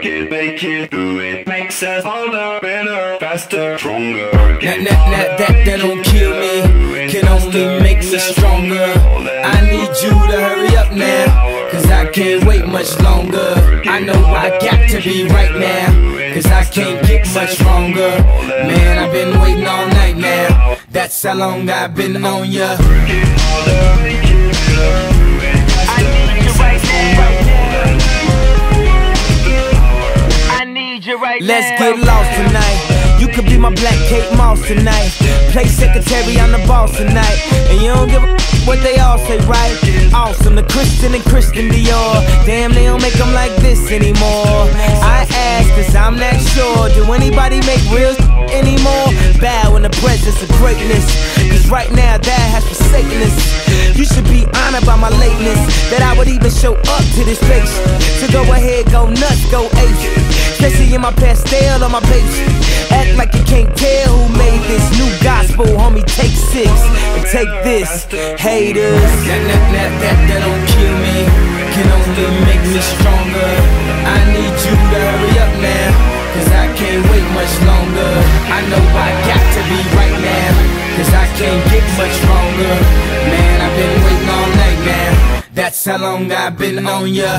work it, make it, do it. Makes us harder, better, faster, stronger. That don't kill me, can only make me stronger. I need you to hurry up now, cause I can't wait much longer. I know I got to be right now, cause I can't get much stronger. Man, I've been waiting all night now, that's how long I've been on ya. Let's get lost tonight. You could be my black Kate Moss tonight. Play secretary, I'm the boss tonight. And you don't give a what they all say, right? Awesome, the Christian and Christian Dior. Damn, they don't make them like this anymore. I ask, cause I'm not sure. Do anybody make real anymore? Bow in the presence of greatness, cause right now that has forsaken us. You should be honored by my lateness, that I would even show up to this place. So go ahead, go nuts, go ape. Especially in my pastel on my page. Act like you can't tell who made this new gospel, homie. Take 6 and take this, haters. That don't kill me, can only make me stronger. I need you to hurry up now, cause I can't wait much longer. I know I got to be right now, cause I can't get much stronger. Man, I've been waiting all night now, that's how long I've been on ya.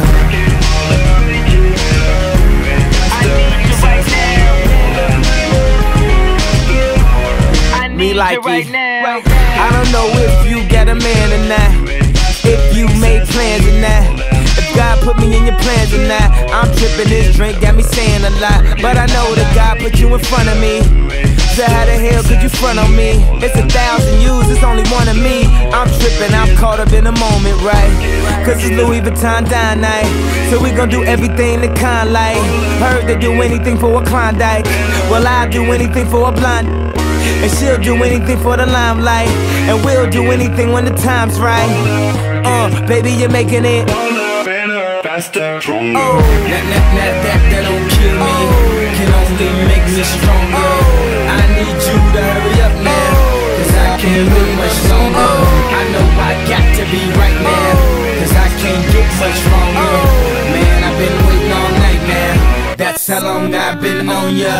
Me like it. I don't know if you got a man or not, if you made plans or not, if God put me in your plans or not. I'm tripping, this drink got me saying a lot, but I know that God put you in front of me. So how the hell could you front on me? It's 1,000 yous, it's only one of me. I'm tripping, I'm caught up in the moment, right? Cause it's Louis Vuitton dine night, so we gon' do everything the kind like. Heard they do anything for a Klondike, well I'll do anything for a blonde. And she'll do anything for the limelight, and we'll do anything when the time's right. Baby, you're making it better, faster, stronger. That don't kill me, can only make me stronger. I need you to hurry up now, cause I can't wait much longer. I know I got to be right now, cause I can't get much stronger. Man, I've been waiting all night now, that's how long I've been on ya.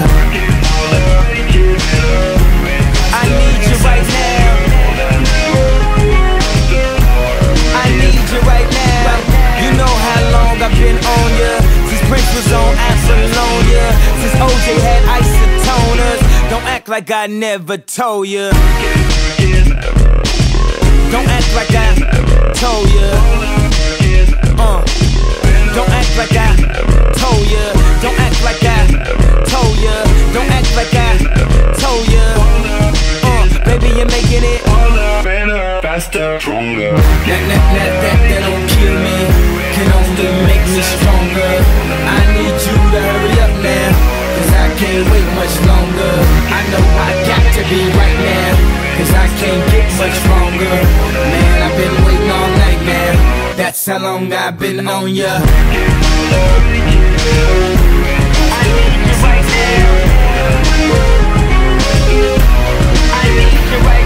I need you right now, I need you right now. You know how long I've been on ya, since Prince was on Apollonia, since OJ had isotoners. Don't act like I never told ya, don't act like I told ya. Don't act like I told ya, don't act like I told ya, don't act like I told ya. Baby, you're making it better, faster, stronger. That don't kill me, can only make me stronger. I need you to hurry up now, cause I can't wait much longer. I know I got to be right now, cause I can't get much stronger. Man, I've been waiting all night now, that's how long I've been on ya. I need you right now, I need you right now.